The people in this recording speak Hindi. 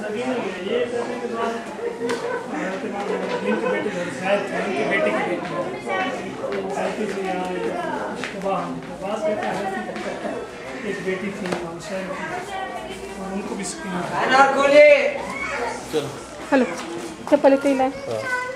अभी नहीं है ये करने के बाद इनके बेटे शायद इनके बेटे की बेटी से यहाँ बात करता है एक बेटी थी शहर की और उनको भी चलो चप्पल इतनी लाए